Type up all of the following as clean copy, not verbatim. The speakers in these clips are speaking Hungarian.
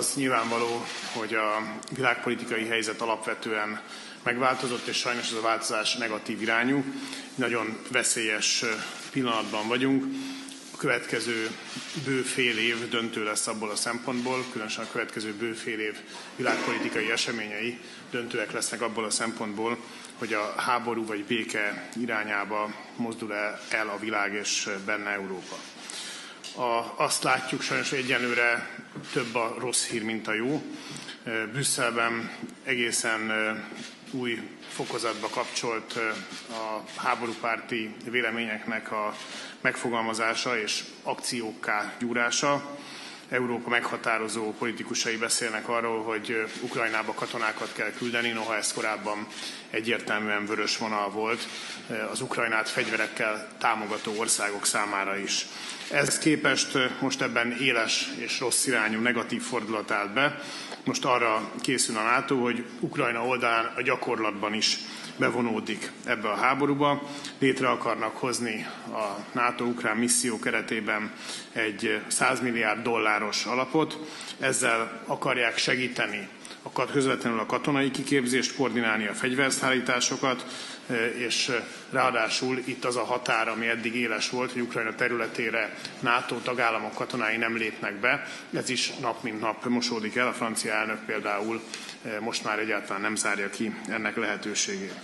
Az nyilvánvaló, hogy a világpolitikai helyzet alapvetően megváltozott, és sajnos ez a változás negatív irányú. Nagyon veszélyes pillanatban vagyunk. A következő bő fél év döntő lesz abból a szempontból, különösen a következő bő fél év világpolitikai eseményei döntőek lesznek abból a szempontból, hogy a háború vagy béke irányába mozdul el a világ és benne Európa. Azt látjuk sajnos, hogy egyenlőre több a rossz hír, mint a jó. Brüsszelben egészen új fokozatba kapcsolt a háborúpárti véleményeknek a megfogalmazása és akciókká gyúrása. Európa meghatározó politikusai beszélnek arról, hogy Ukrajnába katonákat kell küldeni, noha ez korábban egyértelműen vörös vonal volt az Ukrajnát fegyverekkel támogató országok számára is. Ehhez képest most ebben éles és rossz irányú negatív fordulat állt be. Most arra készül a NATO, hogy Ukrajna oldalán a gyakorlatban is bevonódik ebbe a háborúba. Létre akarnak hozni a NATO-ukrán misszió keretében egy $100 milliárd alapot. Ezzel akarják segíteni közvetlenül a katonai kiképzést, koordinálni a fegyverszállításokat, és ráadásul itt az a határ, ami eddig éles volt, hogy Ukrajna területére NATO tagállamok katonái nem lépnek be. Ez is nap mint nap mosódik el. A francia elnök például most már egyáltalán nem zárja ki ennek lehetőségét.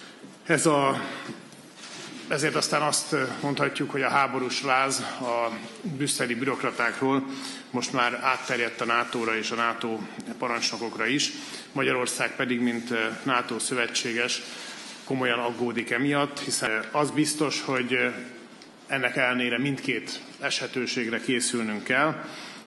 Ezért aztán azt mondhatjuk, hogy a háborús láz a brüsszeli bürokratákról most már átterjedt a NATO-ra és a NATO parancsnokokra is. Magyarország pedig, mint NATO szövetséges, komolyan aggódik emiatt, hiszen az biztos, hogy ennek ellenére mindkét eshetőségre készülnünk kell.